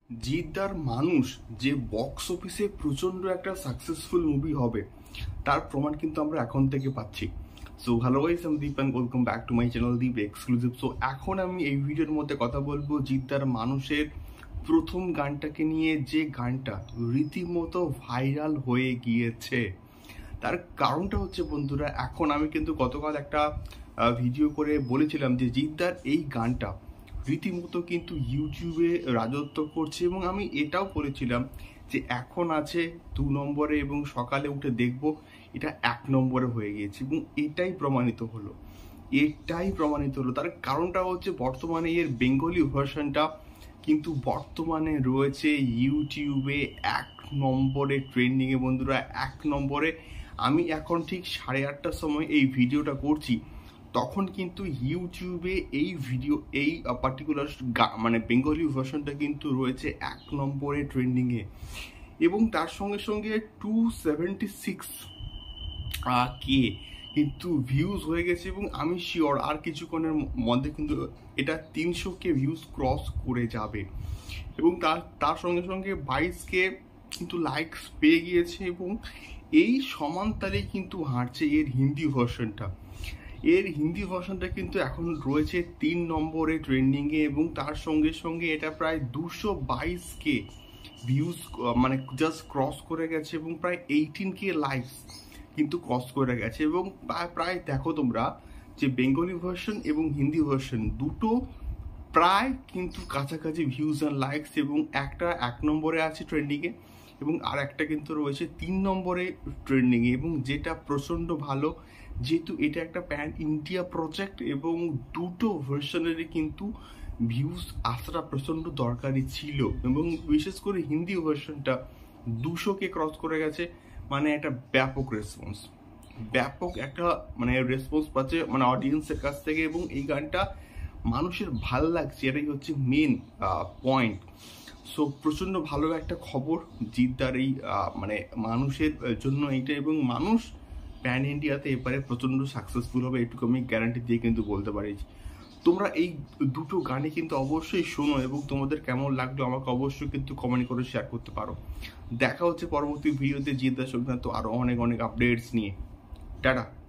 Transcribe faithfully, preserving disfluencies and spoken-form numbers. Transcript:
জিদ্দার মানুষ যে বক্স অফিসে প্রচন্ড একটা সাকসেসফুল মুভি হবে তার প্রমাণ কিন্তু আমরা এখন থেকে পাচ্ছি। সো হ্যালো গাইস, আমি Deep and welcome back to my channel Deep exclusive. So এখন আমি এই ভিডিওর মধ্যে কথা বলবো জিদ্দার মানুষের প্রথম গানটাকে নিয়ে, যে গানটা রীতিমতো ভাইরাল হয়ে গিয়েছে। তার কারণটা হচ্ছে বন্ধুরা, এখন আমি কিন্তু গতকাল একটা ভিডিও করে বলেছিলাম যে জিদ্দার এই গানটা রীতিমতো কিন্তু ইউটিউবে রাজত্ব করছে, এবং আমি এটাও বলেছিলাম যে এখন আছে দু নম্বরে এবং সকালে উঠে দেখব এটা এক নম্বরে হয়ে গিয়েছে, এবং এটাই প্রমাণিত হলো এটাই প্রমাণিত হলো তার কারণটা হচ্ছে বর্তমানে এর বেঙ্গলি ভার্সনটা কিন্তু বর্তমানে রয়েছে ইউটিউবে এক নম্বরে ট্রেন্ডিংয়ে। বন্ধুরা, এক নম্বরে আমি এখন ঠিক সাড়ে আটটার সময় এই ভিডিওটা করছি, তখন কিন্তু ইউটিউবে এই ভিডিও এই পার্টিকুলার মানে বেঙ্গলি ভার্সনটা কিন্তু রয়েছে এক নম্বরে ট্রেন্ডিংয়ে, এবং তার সঙ্গে সঙ্গে টু সেভেন্টি সিক্স কে কিন্তু ভিউজ হয়ে গেছে, এবং আমি শিওর আর কিছুক্ষণের মধ্যে কিন্তু এটা তিনশো কে ভিউজ ক্রস করে যাবে, এবং তার তার সঙ্গে সঙ্গে বাইশ কে কিন্তু লাইকস পেয়ে গিয়েছে, এবং এই সমান তালে কিন্তু হাঁটছে এর হিন্দি ভার্সনটা। এর হিন্দি ভার্সনটা কিন্তু এখন রয়েছে তিন নম্বরে ট্রেন্ডিংয়ে, এবং তার সঙ্গে সঙ্গে এটা প্রায় দুশো বাইশ কে ভিউজ মানে জাস্ট ক্রস করে গেছে, এবং প্রায় এইটিন কে লাইকস কিন্তু ক্রস করে গেছে, এবং প্রায় দেখো তোমরা যে বেঙ্গলি ভার্সন এবং হিন্দি ভার্সন দুটো প্রায় কিন্তু কাছাকাছি ভিউজ অ্যান্ড লাইকস, এবং একটা এক নম্বরে আছে ট্রেন্ডিংয়ে এবং আর একটা কিন্তু রয়েছে তিন নম্বরে ট্রেন্ডিংয়ে, এবং যেটা প্রচণ্ড ভালো, যেহেতু এটা একটা প্যান ইন্ডিয়া প্রজেক্ট এবং দুটো ভার্সনেরই কিন্তু ভিউজ আসাটা প্রচণ্ড দরকারি ছিল, এবং বিশেষ করে হিন্দি ভার্সনটা দুশোকে ক্রস করে গেছে, মানে একটা ব্যাপক রেসপন্স ব্যাপক একটা মানে রেসপন্স পাচ্ছে মানে অডিয়েন্সের কাছ থেকে, এবং এই গানটা মানুষের ভালো লাগছে, এটাই হচ্ছে মেন পয়েন্ট। সো প্রচণ্ড ভালো একটা খবর জিদ্দার এই মানে মানুষের জন্য এইটা, এবং মানুষ প্যান ইন্ডিয়াতে এবারে প্রচণ্ড সাকসেসফুল হবে, এটুকু আমি গ্যারান্টি দিয়ে কিন্তু বলতে পারি। তোমরা এই দুটো গানে কিন্তু অবশ্যই শোনো, এবং তোমাদের কেমন লাগলো আমাকে অবশ্যই কিন্তু কমেন্ট করে শেয়ার করতে পারো। দেখা হচ্ছে পরবর্তী ভিডিওতে জিদ্দার সংক্রান্ত আরও অনেক অনেক আপডেটস নিয়ে। টাটা।